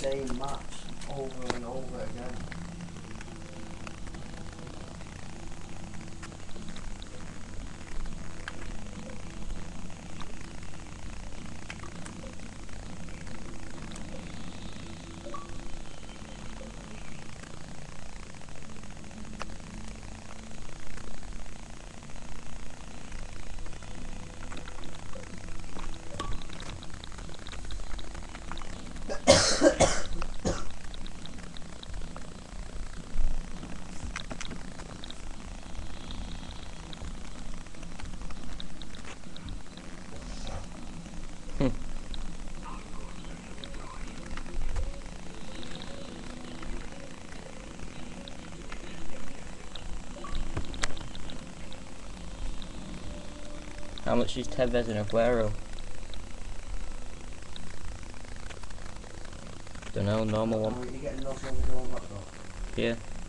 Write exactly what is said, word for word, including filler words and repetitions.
same maps over and over again. How much is Tevez in Aguero? Don't know, normal one. Are you getting those ones going back though? Yeah.